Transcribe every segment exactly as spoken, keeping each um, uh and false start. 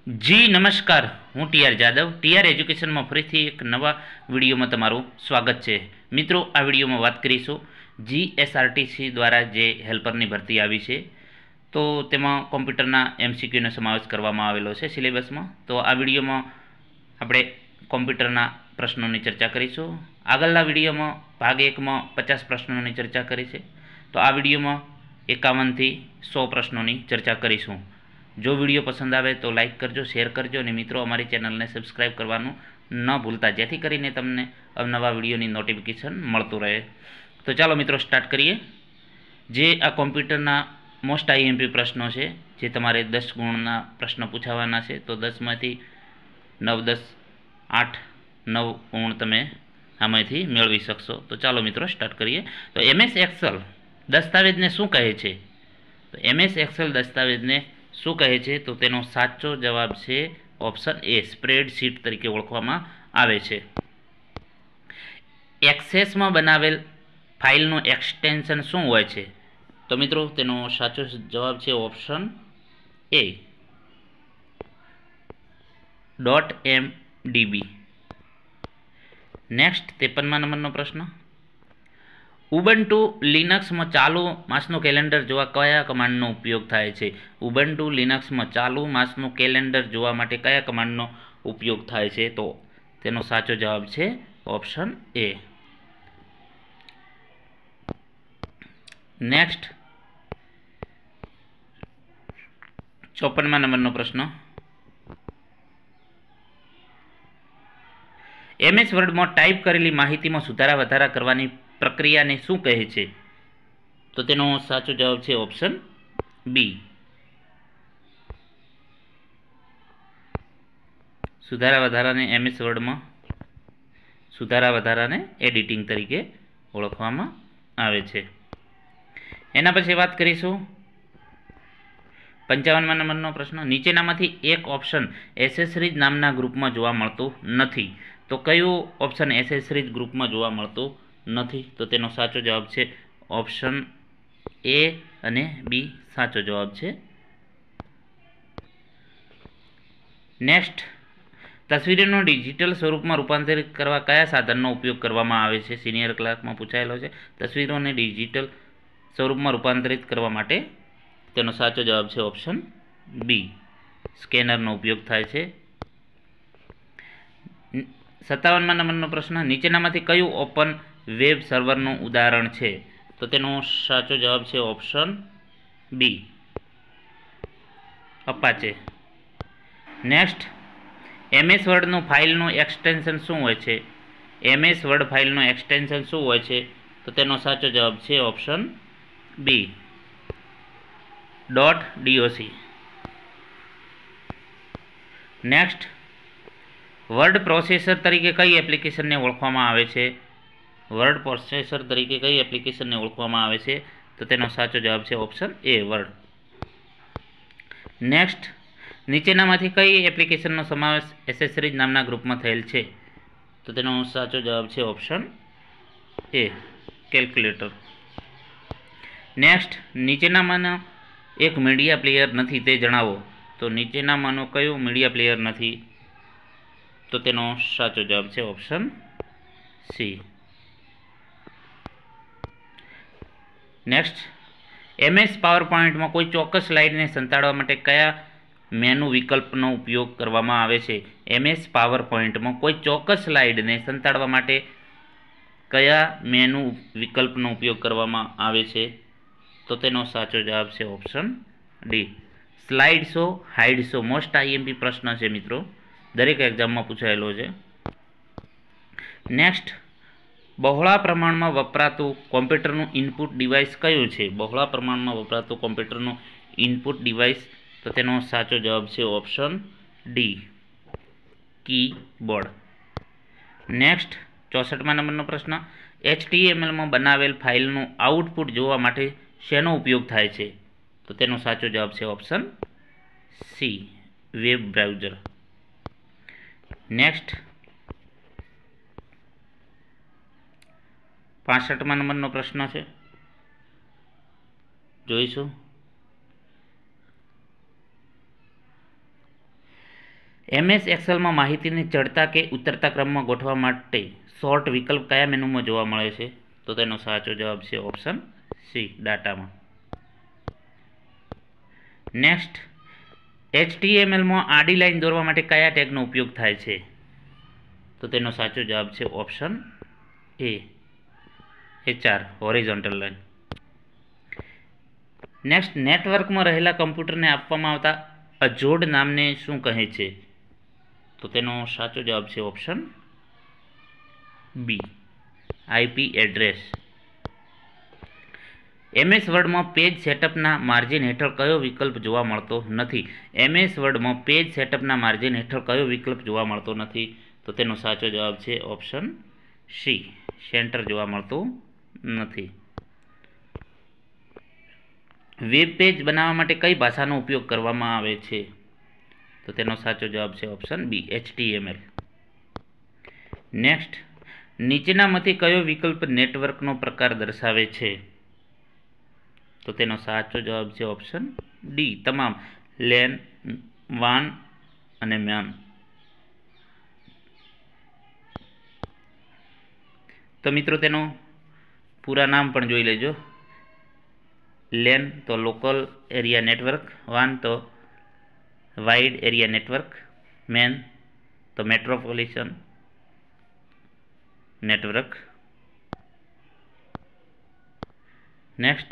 જી નમસ્કાર, હું TR Jadav TR એજ્યુકેશનમાં ફરીથી એક નવા વિડીયોમાં તમારું સ્વાગત છે. મિત્રો, આ વિડીયોમાં વાત કરીશું જીએસઆરટીસી દ્વારા જે હેલ્પરની ભરતી આવી છે, તો તેમાં કોમ્પ્યુટરના એમસીક્યુનો સમાવેશ કરવામાં આવેલો છે સિલેબસમાં. તો આ વિડીયોમાં આપણે કોમ્પ્યુટરના પ્રશ્નોની ચર્ચા કરીશું. આગળના વિડીયોમાં ભાગ એકમાં પચાસ પ્રશ્નોની ચર્ચા કરી છે, તો આ વિડીયોમાં એકાવનથી સો પ્રશ્નોની ચર્ચા કરીશું. જો વિડીયો પસંદ આવે તો લાઇક કરજો, શેર કરજો અને મિત્રો અમારી ચેનલને સબસ્ક્રાઈબ કરવાનું ન ભૂલતા, જેથી કરીને તમને અવનવા વિડીયોની નોટિફિકેશન મળતું રહે. તો ચાલો મિત્રો સ્ટાર્ટ કરીએ. જે આ કોમ્પ્યુટરના મોસ્ટ આઈએમપી પ્રશ્નો છે, જે તમારે દસ ગુણના પ્રશ્નો પૂછાવાના છે, તો દસમાંથી નવ દસ આઠ નવ ગુણ તમે આમાંથી મેળવી શકશો. તો ચાલો મિત્રો સ્ટાર્ટ કરીએ. તો એમએસ એક્સેલ દસ્તાવેજને શું કહે છે? તો એમએસ એક્સેલ દસ્તાવેજને શું કહે છે? તો તેનો સાચો જવાબ છે ઓપ્શન એ, સ્પ્રેડશીટ તરીકે ઓળખવામાં આવે છે. એક્સેસમાં બનાવેલ ફાઇલનું એક્સટેન્શન શું હોય છે? તો મિત્રો તેનો સાચો જવાબ છે option A, dot M DB. Next ત્રેપનમાં નંબરનો પ્રશ્ન. ઉબુન્ટુ લિનક્સમાં ચાલુ માસનું કેલેન્ડર જોવા કયા કમાન્ડનો ઉપયોગ થાય છે? ઉબુન્ટુ લિનક્સમાં ચાલુ માસનું કેલેન્ડર જોવા માટે કયા કમાન્ડનો ઉપયોગ થાય છે? તો તેનો સાચો જવાબ છે ઓપ્શન એ. નેક્સ્ટ ચોપનમાં નંબરનો પ્રશ્ન. એમએસ વર્ડમાં ટાઈપ કરેલી માહિતીમાં સુધારા વધારા કરવાની પ્રક્રિયાને શું કહે છે? તો તેનો સાચો જવાબ છે ઓપ્શન બી, સુધારા વધારાને એમએસ વર્ડમાં સુધારા વધારાને એડિટિંગ તરીકે ઓળખવામાં આવે છે. એના પછી વાત કરીશું પંચાવનમાં નંબરનો પ્રશ્ન. નીચેનામાંથી એક ઓપ્શન એસેસરીઝ નામના ગ્રુપમાં જોવા મળતું નથી. તો કયું ઓપ્શન એસેસરીઝ ગ્રુપમાં જોવા મળતું નથી? તો તેનો સાચો જવાબ છે ઓપ્શન એ અને બી સાચો જવાબ છે. નેક્સ્ટ, તસવીરોનું ડિજિટલ સ્વરૂપમાં રૂપાંતરિત કરવા કયા સાધનનો ઉપયોગ કરવામાં આવે છે? સિનિયર ક્લાસમાં પૂછાયેલો છે. તસવીરોને ડિજિટલ સ્વરૂપમાં રૂપાંતરિત કરવા માટે તેનો સાચો જવાબ છે ઓપ્શન બી, સ્કેનરનો ઉપયોગ થાય છે. સત્તાવનમાં નંબરનો પ્રશ્ન. નીચેનામાંથી કયું ઓપન વેબ સર્વરનું ઉદાહરણ છે? તો તેનો સાચો જવાબ છે option B, Apache. Next, MS વર્ડનું ફાઇલનું એક્સટેન્શન શું હોય છે? એમએસ વર્ડ ફાઇલનું એક્સટેન્શન શું હોય છે? તો તેનો સાચો જવાબ છે option B, dot DOC. Next, word processor તરીકે કઈ એપ્લિકેશનને ઓળખવામાં આવે છે? વર્ડ પ્રોસેસર તરીકે કઈ એપ્લિકેશનને ઓળખવામાં આવે છે? તો તેનો સાચો જવાબ છે ઓપ્શન એ, વર્ડ. નેક્સ્ટ, નીચેનામાંથી કઈ એપ્લિકેશનનો સમાવેશ એસેસરીઝ નામના ગ્રુપમાં થયેલ છે? તો તેનો સાચો જવાબ છે ઓપ્શન એ, કેલ્ક્યુલેટર. નેક્સ્ટ, નીચેનામાંનો એક મીડિયા પ્લેયર નથી તે જણાવો. તો નીચેનામાંનો કયું મીડિયા પ્લેયર નથી? તો તેનો સાચો જવાબ છે ઓપ્શન સી. નેક્સ્ટ, એમએસ પાવરપોઈન્ટમાં કોઈ ચોક્કસ સ્લાઇડને સંતાડવા માટે કયા મેનુ વિકલ્પનો ઉપયોગ કરવામાં આવે છે? એમએસ પાવરપોઈન્ટમાં કોઈ ચોક્કસ સ્લાઇડને સંતાડવા માટે કયા મેનુ વિકલ્પનો ઉપયોગ કરવામાં આવે છે? તો તેનો સાચો જવાબ છે option D, slide show, hide show. Most IMP પ્રશ્ન છે મિત્રો, દરેક એક્ઝામમાં પૂછાયેલો છે. નેક્સ્ટ, બહોળા પ્રમાણમાં વપરાતું કોમ્પ્યુટરનું ઇનપુટ ડિવાઇસ કયું છે? બહોળા પ્રમાણમાં વપરાતું કોમ્પ્યુટરનું ઇનપુટ ડિવાઇસ, તો તેનો સાચો જવાબ છે ઓપ્શન ડી, કીબોર્ડ. નેક્સ્ટ, ચોસઠમાં નંબરનો પ્રશ્ન. એચટીએમએલમાં બનાવેલ ફાઇલનું આઉટપુટ જોવા માટે શેનો ઉપયોગ થાય છે? તો તેનો સાચો જવાબ છે option C, web browser. Next, પાસઠમાં નંબરનો પ્રશ્ન છે, જોઈશું. એમએસ એક્સેલમાં માહિતીને ચડતા કે ઉતરતા ક્રમમાં ગોઠવવા માટે શોર્ટ વિકલ્પ કયા મેનુમાં જોવા મળે છે? તો તેનો સાચો જવાબ છે ઓપ્શન સી, ડાટામાં. નેક્સ્ટ, એચટીએમએલમાં આડી લાઈન દોરવા માટે કયા ટેગનો ઉપયોગ થાય છે? તો તેનો સાચો જવાબ છે option A, HR, horizontal line. Next, નેટવર્કમાં રહેલા કમ્પ્યુટરને આપવામાં આવતા અજોડ નામને શું કહે છે? તો તેનો સાચો જવાબ છે option B, IP address. MS વર્ડમાં પેજ સેટઅપના માર્જિન હેઠળ કયો વિકલ્પ જોવા મળતો નથી? એમએસ વર્ડમાં પેજ સેટઅપના માર્જિન હેઠળ કયો વિકલ્પ જોવા મળતો નથી? તો તેનો સાચો જવાબ છે ઓપ્શન સી, સેન્ટર જોવા મળતું નથી. વેબ પેજ બનાવવા માટે કઈ ભાષાનો ઉપયોગ કરવામાં આવે છે? તો તેનો સાચો જવાબ છે ઓપ્શન બી, એચટીએમએલ. નેક્સ્ટ, નીચેનામાંથી કયો વિકલ્પ નેટવર્કનો પ્રકાર દર્શાવે છે? તો તેનો સાચો જવાબ છે ઓપ્શન ડી, તમામ, લેન, વાન અને મેન. તો મિત્રો તેનું પૂરા નામ પણ જોઈ લેજો. લેન તો લોકલ એરિયા નેટવર્ક, વાન તો વાઇડ એરિયા નેટવર્ક, મેન તો મેટ્રોપોલિટન નેટવર્ક. નેક્સ્ટ,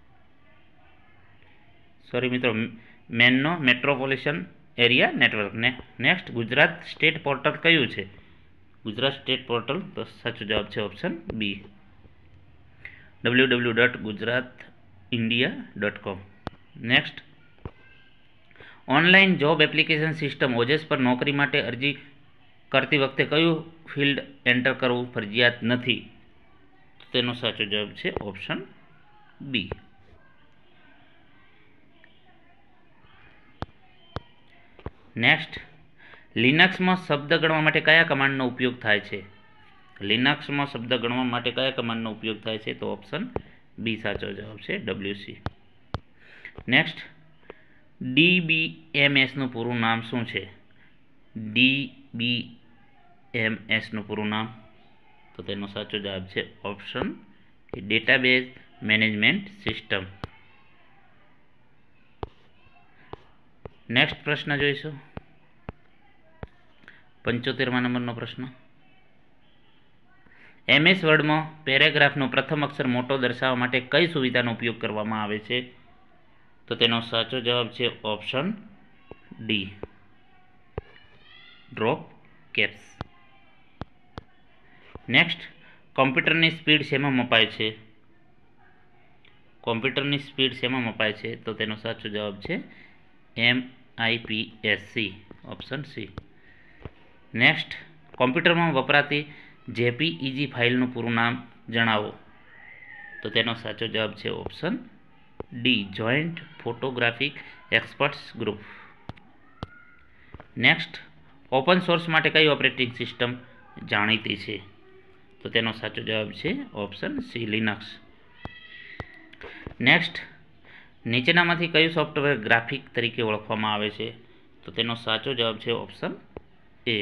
સોરી મિત્રો, મેનનો મેટ્રોપોલિટન એરિયા નેટવર્ક. ને નેક્સ્ટ, ગુજરાત સ્ટેટ પોર્ટલ કયું છે? ગુજરાત સ્ટેટ પોર્ટલ, તો સાચો જવાબ છે option B, W W dot Gujarat India dot com. Next, online job application system OJAS પર નોકરી માટે અરજી કરતી વખતે કયું ફિલ્ડ એન્ટર કરવું ફરજિયાત નથી? તેનો સાચો જવાબ છે ઓપ્શન બી. નેક્સ્ટ, લિનક્સમાં શબ્દ ગણવા માટે કયા કમાન્ડનો ઉપયોગ થાય છે? લિનક્સમાં શબ્દ ગણવા માટે કયા કમાન્ડનો ઉપયોગ થાય છે? તો ઓપ્શન બી સાચો જવાબ છે, ડબલ્યુસી. નેક્સ્ટ, ડીબીએમએસનું પૂરું નામ શું છે? ડીબીએમએસનું પૂરું નામ, તો તેનો સાચો જવાબ છે option database management system. Next પ્રશ્ન જોઈશું, પંચોતેરમા નંબરનો પ્રશ્ન. એમએસ વર્ડમાં પેરેગ્રાફનો પ્રથમ અક્ષર મોટો દર્શાવવા માટે કઈ સુવિધાનો ઉપયોગ કરવામાં આવે છે? તો તેનો સાચો જવાબ છે option D, drop caps. Next, કોમ્પ્યુટરની સ્પીડ શેમાં મપાય છે? કોમ્પ્યુટરની સ્પીડ શેમાં મપાય છે? તો તેનો સાચો જવાબ છે એમઆઈપીએસસી, ઓપ્શન સી. નેક્સ્ટ, કોમ્પ્યુટરમાં વપરાતી જેપીઈજી ફાઇલનું પૂરું નામ જણાવો. તો તેનો સાચો જવાબ છે option D, joint photographic experts group. Next, open source માટે કઈ ઓપરેટિંગ સિસ્ટમ જાણીતી છે? તો તેનો સાચો જવાબ છે ઓપ્શન સી, લિનક્સ. નેક્સ્ટ, નીચેનામાંથી કયું સોફ્ટવેર ગ્રાફિક તરીકે ઓળખવામાં આવે છે? તો તેનો સાચો જવાબ છે ઓપ્શન એ.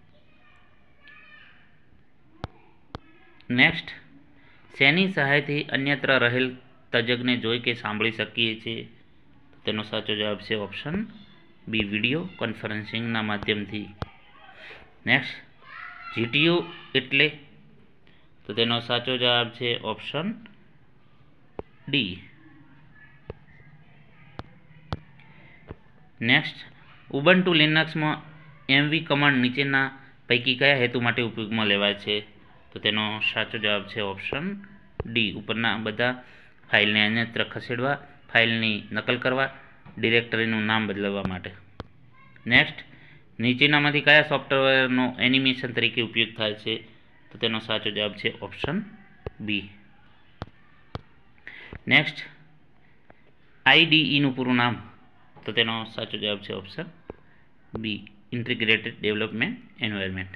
નેક્સ્ટ, શેની સહાયથી અન્યત્ર રહેલ તજજ્ઞને જોઈ કે સાંભળી શકીએ છીએ? તેનો સાચો જવાબ છે ઓપ્શન બી, વિડીયો કોન્ફરન્સિંગના માધ્યમથી. નેક્સ્ટ, જીટીયુ એટલે? તો તેનો સાચો જવાબ છે ઓપ્શન ડી. નેક્સ્ટ, ઉબુન્ટુ લિનક્સમાં એમવી કમાન્ડ નીચેના પૈકી કયા હેતુ માટે ઉપયોગમાં લેવાય છે? તો તેનો સાચો જવાબ છે ઓપ્શન ડી, ઉપરના બધા ફાઇલને અન્યત્ર ખસેડવા, ફાઇલની નકલ કરવા, ડિરેક્ટરીનું નામ બદલવા માટે. નેક્સ્ટ, નીચેનામાંથી કયા સોફ્ટવેરનો એનિમેશન તરીકે ઉપયોગ થાય છે? તો તેનો સાચો જવાબ છે ઓપ્શન બી. નેક્સ્ટ, આઈડીઈનું પૂરું નામ? તો તેનો સાચો જવાબ છે option B, integrated development environment.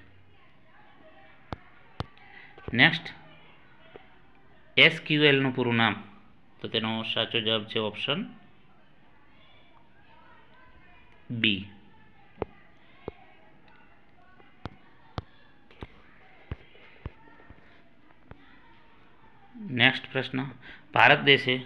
Next, એસક્યુએલનું પૂરું નામ? તો તેનો સાચો જવાબ છે ઓપ્શન બી, નેક્સ્ટ પ્રશ્ન, ભારત દેશે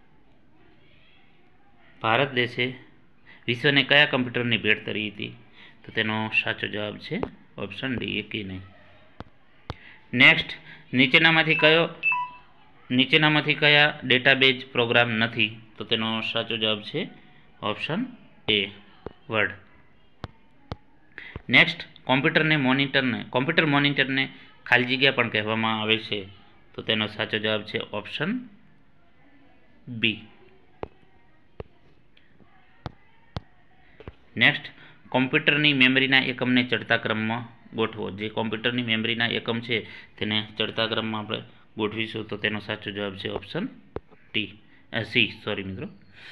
ભારત દેશે વિશ્વને કયા કમ્પ્યુટરની ભેટ ધરી હતી? તો તેનો સાચો જવાબ છે ઓપ્શન ડી, એકી નહીં. નેક્સ્ટ, નીચેનામાંથી કયો નીચેનામાંથી કયા ડેટાબેઝ પ્રોગ્રામ નથી? તો તેનો સાચો જવાબ છે ઓપ્શન એ, વર્ડ. નેક્સ્ટ, કોમ્પ્યુટરને મોનિટરને કોમ્પ્યુટર મોનિટરને ખાલી જગ્યા પણ કહેવામાં આવે છે. તો તેનો સાચો જવાબ છે ઓપ્શન બી. નેક્સ્ટ, કોમ્પ્યુટરની મેમરીના એકમને ચડતા ક્રમમાં ગોઠવો. જે કોમ્પ્યુટરની મેમરીના એકમ છે તેને ચડતા ક્રમમાં આપણે ગોઠવીશું. તો તેનો સાચો જવાબ છે ઓપ્શન ટી સી સોરી મિત્રો.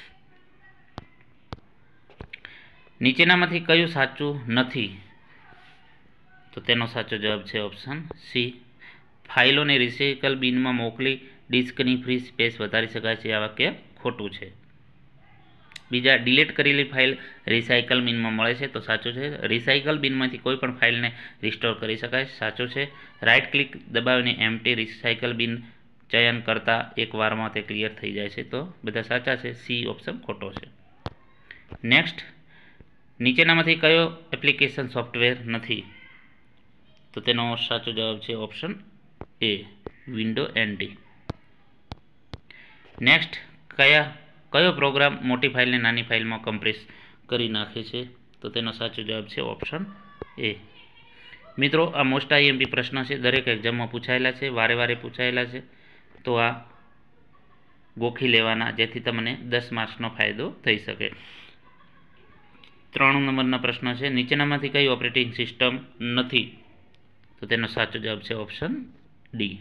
નીચેનામાંથી કયું સાચું નથી? તો તેનો સાચો જવાબ છે ઓપ્શન સી. ફાઇલોને રિસાયકલ બિનમાં મોકલી ડિસ્કની ફ્રી સ્પેસ વધારી શકાય છે, આ વાક્ય ખોટું છે. બીજા, ડિલીટ કરેલી ફાઇલ રિસાયકલ બિનમાં મળે છે. તો સાચું છે. રિસાયકલ બિનમાંથી કોઈ પણ ફાઇલને રિસ્ટોર કરી શકાય, સાચું છે. રાઇટ ક્લિક દબાવીને એમ્પ્ટી રિસાયકલ બિન ચયન કરતાં એક વારમાં તે ક્લિયર થઈ જાય છે. તો બધા સાચા છે. સી ઓપ્શન ખોટો છે. નેક્સ્ટ, નીચેનામાંથી કયો એપ્લિકેશન સોફ્ટવેર નથી? તો તેનો સાચો જવાબ છે option A, window NT. Next, કયા કયો પ્રોગ્રામ મોટી ફાઇલને નાની ફાઇલમાં કમ્પ્રેસ કરી નાખે છે? તો તેનો સાચો જવાબ છે ઓપ્શન એ. મિત્રો, આ મોસ્ટ આઈએમપી પ્રશ્ન છે, દરેક એક્ઝામમાં પૂછાયેલા છે, વારે વારે પૂછાયેલા છે. તો આ ગોખી લેવાના, જેથી તમને દસ માર્ક્સનો ફાયદો થઈ શકે. ત્રણ નંબરના પ્રશ્ન છે, નીચેનામાંથી કઈ ઓપરેટિંગ સિસ્ટમ નથી? તો તેનો સાચો જવાબ છે ઓપ્શન ડી.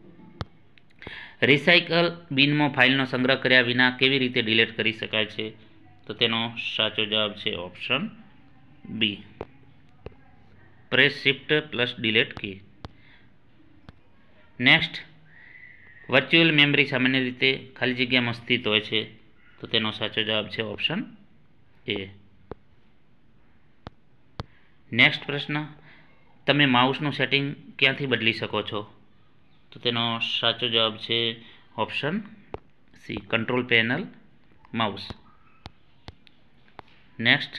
રિસાયકલ બિનમાં ફાઇલનો સંગ્રહ કર્યા વિના કેવી રીતે ડિલીટ કરી શકાય છે? તો તેનો સાચો જવાબ છે option B, press shift plus delete key. Next, virtual memory સામાન્ય રીતે ખાલી જગ્યામાં સ્થિત હોય છે. તો તેનો સાચો જવાબ છે ઓપ્શન એ. નેક્સ્ટ પ્રશ્ન, તમે માઉસનું સેટિંગ ક્યાંથી બદલી શકો છો? તો તેનો સાચો જવાબ છે option C, control panel, mouse. Next,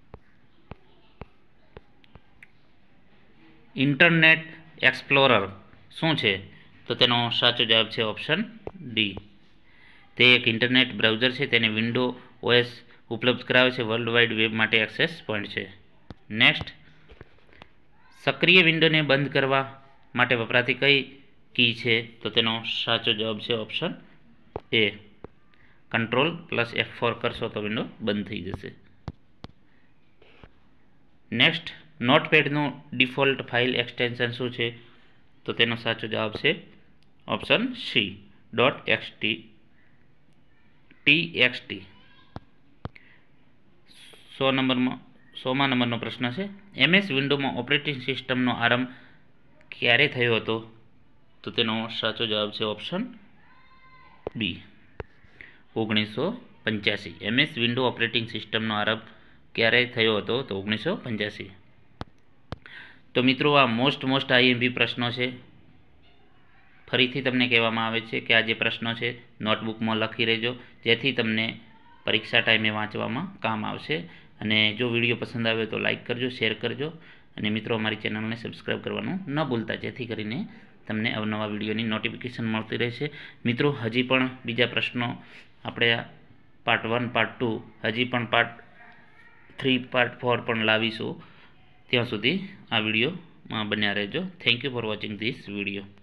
internet explorer શું છે? તો તેનો સાચો જવાબ છે ઓપ્શન ડી. તે એક ઇન્ટરનેટ બ્રાઉઝર છે. તેને વિન્ડો ઓએસ ઉપલબ્ધ કરાવે છે. વર્લ્ડ વાઇડ વેબ માટે એક્સેસ પોઈન્ટ છે. નેક્સ્ટ, સક્રિય વિન્ડોને બંધ કરવા માટે વપરાતી કઈ કી છે? તો તેનો સાચો જવાબ છે option A, control plus F four કરશો તો વિન્ડો બંધ થઈ જશે. નેક્સ્ટ, નોટપેડનું ડિફોલ્ટ ફાઇલ એક્સટેન્શન શું છે? તો તેનો સાચો જવાબ છે option C, dot XT TXT. સો નંબરમાં સોમા નંબરનો પ્રશ્ન છે, એમએસ વિન્ડોમાં ઓપરેટિંગ સિસ્ટમનો આરંભ ક્યારે થયો હતો? તો તેનો સાચો જવાબ છે ઓપ્શન બી, ઓગણીસો પંચ્યાસી. એમએસ વિન્ડો ઓપરેટિંગ સિસ્ટમનો આરંભ ક્યારે થયો હતો? તો ઓગણીસો પંચ્યાસી. તો મિત્રો, આ મોસ્ટ મોસ્ટ આઈએમપી પ્રશ્નો છે. ફરીથી તમને કહેવામાં આવે છે કે આ જે પ્રશ્નો છે નોટબુકમાં લખી રહેજો, જેથી તમને પરીક્ષા ટાઈમે વાંચવામાં કામ આવશે. અને જો વિડીયો પસંદ આવ્યો તો લાઇક કરજો, શેર કરજો, અને મિત્રો અમારી ચેનલને સબસ્ક્રાઈબ કરવાનું ન ભૂલતા, જેથી કરીને તમને અવનવા વિડીયોની નોટિફિકેશન મળતી રહેશે. મિત્રો, હજી પણ બીજા પ્રશ્નો આપણે પાર્ટ વન પાર્ટ ટુ હજી પણ પાર્ટ થ્રી પાર્ટ ફોર પણ લાવીશું. ત્યાં સુધી આ વિડીયોમાં બન્યા રહેજો. Thank you for watching this video.